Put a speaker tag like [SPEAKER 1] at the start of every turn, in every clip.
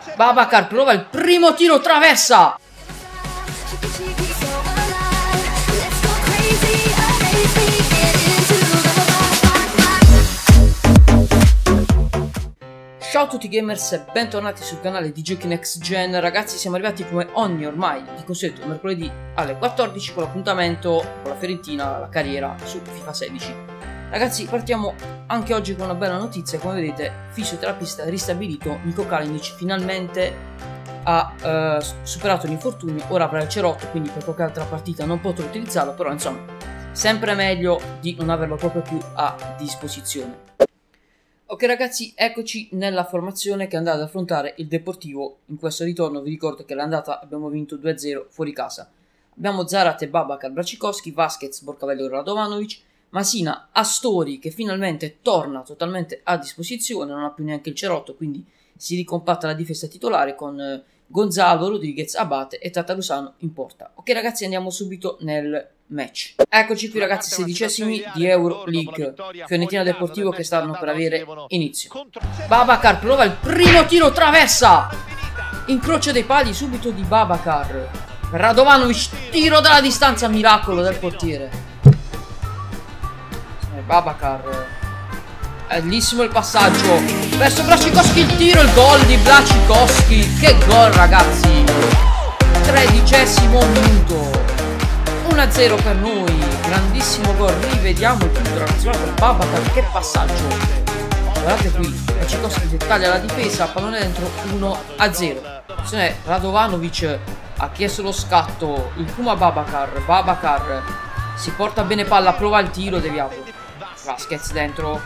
[SPEAKER 1] Babacar prova il primo tiro, traversa. Ciao a tutti gamers e bentornati sul canale di Giochi Next Gen. Ragazzi, siamo arrivati come ogni ormai di consueto mercoledì alle 14 con l'appuntamento con la Fiorentina, la carriera su FIFA 16. Ragazzi, partiamo anche oggi con una bella notizia. Come vedete, fisioterapista ristabilito, Niko Kalinic finalmente ha superato l'infortunio. Ora avrà il cerotto, quindi per qualche altra partita non potrò utilizzarlo, però insomma sempre meglio di non averlo proprio più a disposizione. Ok ragazzi, eccoci nella formazione che è andata ad affrontare il Deportivo. In questo ritorno vi ricordo che l'andata abbiamo vinto 2-0 fuori casa. Abbiamo Zarate, Babacar, Bracikowski, Vasquez, Borcavello, Radovanovic, Masina, Astori che finalmente torna totalmente a disposizione, non ha più neanche il cerotto, quindi si ricompatta la difesa titolare con Gonzalo, Rodriguez, Abate e Tatarusano in porta. Ok ragazzi, andiamo subito nel match. Eccoci qui ragazzi, 16esimi di Euroleague, Fiorentina Deportivo che stanno per avere inizio. Babacar prova il primo tiro, traversa, incrocio dei pali subito di Babacar. Radovanovic, tiro dalla distanza, miracolo del portiere. Babacar, bellissimo il passaggio verso Bracikowski, il tiro, il gol di Bracikowski. Che gol ragazzi, 13esimo minuto, 1-0 per noi, grandissimo gol. Rivediamo il punto ragazzi, guardate Babacar, che passaggio, guardate qui, Bracikowski dettaglia la difesa, pallone dentro, 1-0. Attenzione, Radovanovic ha chiesto lo scatto, il Kuma Babacar, Babacar si porta bene palla, prova il tiro deviato, Vasquez dentro,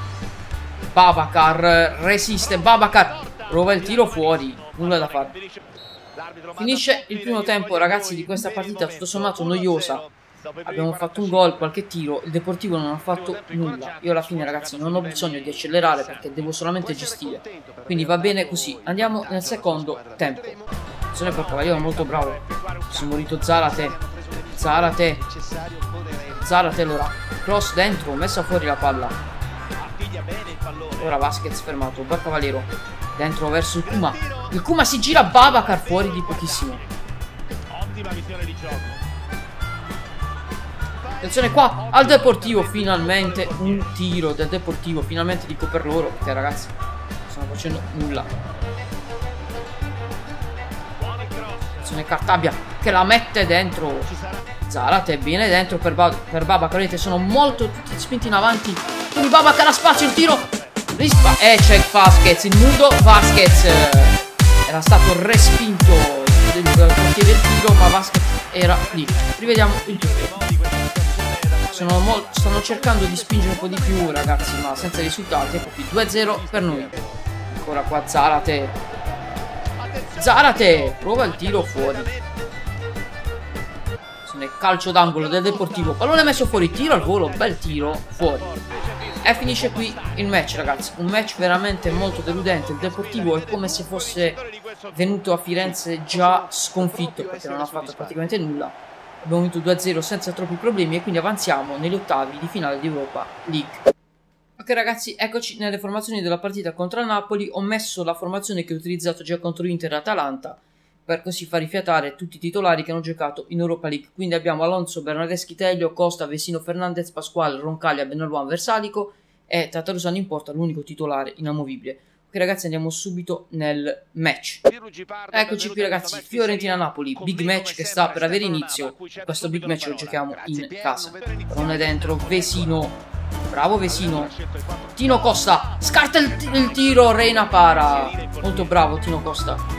[SPEAKER 1] Babacar resiste, Babacar prova il tiro fuori, nulla da fare. Finisce il primo tempo ragazzi di questa partita tutto sommato noiosa. Abbiamo fatto un gol, qualche tiro, il Deportivo non ha fatto nulla. Io alla fine ragazzi non ho bisogno di accelerare perché devo solamente gestire, quindi va bene così. Andiamo nel secondo tempo. Attenzione per Cavaliero, molto bravo. Si è morito Zarate, Zarate, Zarate allora, cross dentro, messa fuori la palla. Ora Vasquez fermato, Cavaliero dentro verso il Kuma. Il Kuma si gira, Babacar fuori di pochissimo. Attenzione qua al Deportivo, finalmente un tiro del Deportivo, finalmente dico per loro perché ragazzi non stanno facendo nulla. Attenzione Cartabia che la mette dentro, Zarate viene dentro per Babacar, vedete sono molto tutti spinti in avanti, quindi Babacar ha spazio, il tiro c'è Vasquez, il nudo Vasquez era stato respinto del portiere del tiro, ma Vasquez era lì. Rivediamo il tutto. Stanno cercando di spingere un po' di più ragazzi, ma senza risultati. Ecco qui 2-0 per noi. Ancora qua Zarate, Zarate prova il tiro fuori. Calcio d'angolo del Deportivo, pallone messo fuori, tiro al volo, bel tiro fuori. E finisce qui il match ragazzi, un match veramente molto deludente. Il Deportivo è come se fosse venuto a Firenze già sconfitto perché non ha fatto praticamente nulla. Abbiamo vinto 2-0 senza troppi problemi e quindi avanziamo negli ottavi di finale di Europa League. Ok ragazzi, eccoci nelle formazioni della partita contro il Napoli. Ho messo la formazione che ho utilizzato già contro Inter e Atalanta per così far rifiatare tutti i titolari che hanno giocato in Europa League. Quindi abbiamo Alonso, Bernardeschi, Telio, Costa, Vesino, Fernandez, Pasquale, Roncaglia, Benaluan, Versalico e Tatarusano in porta, l'unico titolare inamovibile. Ok ragazzi, andiamo subito nel match. Eccoci qui ragazzi, Fiorentina-Napoli, big match che sta per avere inizio. Questo big match lo giochiamo in casa. Non è dentro, Vesino, bravo Vesino, Tino Costa, scarta il tiro, Reina para, molto bravo Tino Costa.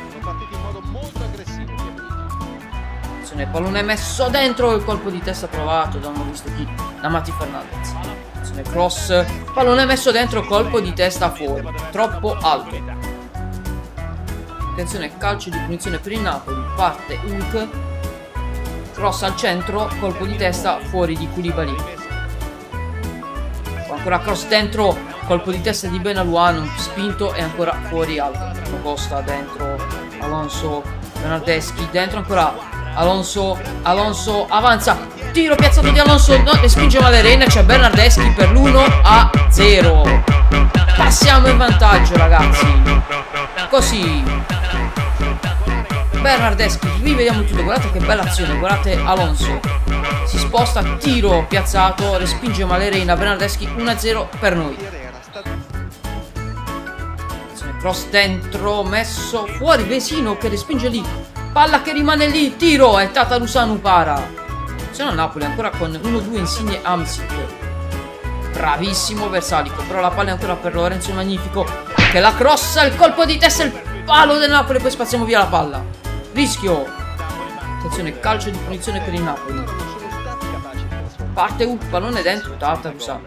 [SPEAKER 1] Pallone messo dentro, il colpo di testa provato da non ho visto chi, da Mati Fernandez. Cross, pallone messo dentro, colpo di testa fuori, troppo alto. Attenzione, calcio di punizione per il Napoli, parte Hulk, cross al centro, colpo di testa fuori di Koulibaly. Ancora cross dentro, colpo di testa di Benaluan, spinto e ancora fuori alto. Costa dentro, Alonso, Bernardeschi dentro ancora. Alonso avanza, tiro piazzato di Alonso, no, e spinge male Reina, c'è Bernardeschi per l'1-0. Passiamo in vantaggio ragazzi. Così Bernardeschi, rivediamo tutto, guardate che bella azione, guardate Alonso, si sposta, tiro piazzato, respinge male Reina, Bernardeschi 1-0 per noi. Cross dentro, messo fuori, Vesino che respinge lì, palla che rimane lì, tiro e Tatarusanu para. Se no Napoli ancora con 1-2 Insigne Hamsik. Bravissimo Versalico, però la palla è ancora per Lorenzo Magnifico che la crossa, il colpo di testa, il palo del Napoli, poi spaziamo via la palla. Rischio. Attenzione, calcio di punizione per il Napoli. Parte un pallone dentro, Tatarusanu.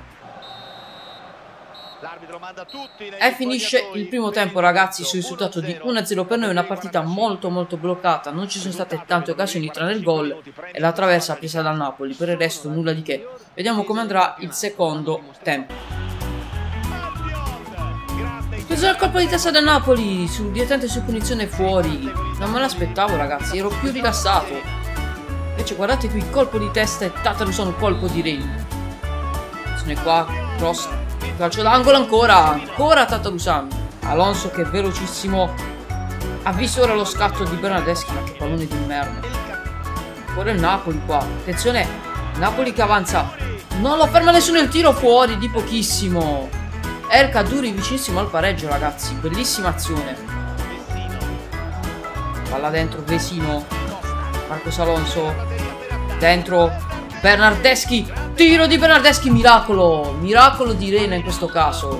[SPEAKER 1] E finisce il primo tempo, ragazzi, sul risultato di 1-0 per noi, una partita molto bloccata, non ci sono state tante occasioni tranne il gol e la traversa presa dal Napoli, per il resto nulla di che. Vediamo come andrà il secondo tempo. Preso il colpo di testa del Napoli, direttamente su punizione fuori, non me l'aspettavo ragazzi, ero più rilassato. Invece guardate qui, colpo di testa e Tatarusanu, colpo di Reina. Se ne qua, cross. Calcio d'angolo ancora Tatarusanu. Alonso che è velocissimo. Ha visto ora lo scatto di Bernardeschi, ma che pallone di merda. Ancora il Napoli qua. Attenzione, Napoli che avanza. Non lo ferma nessuno, il tiro fuori di pochissimo. El Kaddouri vicinissimo al pareggio, ragazzi. Bellissima azione. Palla dentro, Vesino. Marcos Alonso. Dentro Bernardeschi. Tiro di Bernardeschi, miracolo di Reina in questo caso.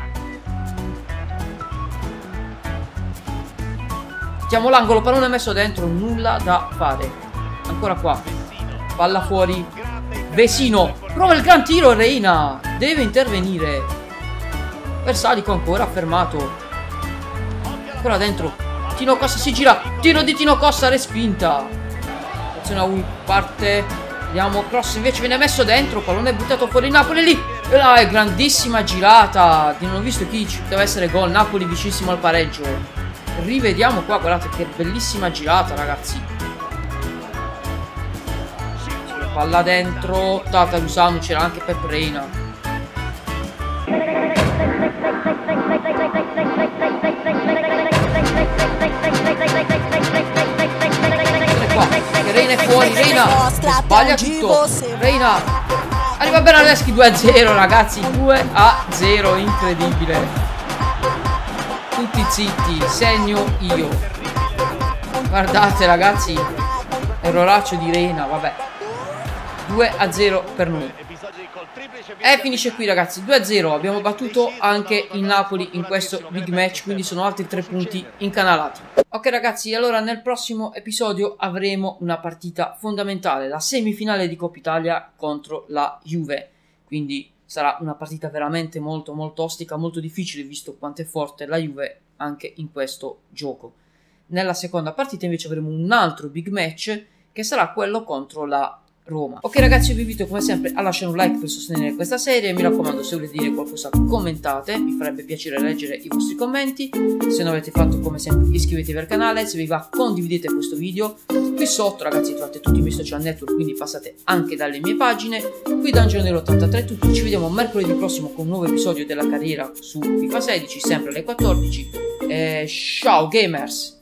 [SPEAKER 1] Mettiamo l'angolo, pallone messo dentro, nulla da fare. Ancora qua, palla fuori, Vesino, prova il gran tiro, Reina deve intervenire. Versalico ancora fermato. Ancora dentro, Tino Costa si gira, tiro di Tino Costa, respinta. Attenzione a Ui, parte. Vediamo, cross invece viene messo dentro, pallone buttato fuori, Napoli lì, e là è grandissima girata, non ho visto chi ci deve essere gol, Napoli vicissimo al pareggio. Rivediamo qua, guardate che bellissima girata ragazzi. Palla dentro, Tatarusanu, c'era anche Pep Reina. Reina è fuori, Reina sbaglia tutto, Reina arriva Bernardeschi, 2-0 ragazzi, 2-0, incredibile. Tutti zitti, segno io. Guardate ragazzi, erroraccio di Reina, vabbè. 2-0 per noi. E finisce qui ragazzi, 2-0, abbiamo battuto anche il Napoli in questo big match, quindi sono altri 3 punti incanalati. Ok ragazzi, allora nel prossimo episodio avremo una partita fondamentale, la semifinale di Coppa Italia contro la Juve, quindi sarà una partita veramente molto ostica, molto difficile visto quanto è forte la Juve anche in questo gioco. Nella seconda partita invece avremo un altro big match che sarà quello contro la Roma. Ok ragazzi, io vi invito come sempre a lasciare un like per sostenere questa serie, mi raccomando, se volete dire qualcosa commentate, mi farebbe piacere leggere i vostri commenti. Se non avete fatto, come sempre iscrivetevi al canale, se vi va condividete questo video. Qui sotto ragazzi trovate tutti i miei social network, quindi passate anche dalle mie pagine. Qui Dungeon Nero 83 tutti, ci vediamo mercoledì prossimo con un nuovo episodio della carriera su FIFA 16, sempre alle 14. Ciao gamers!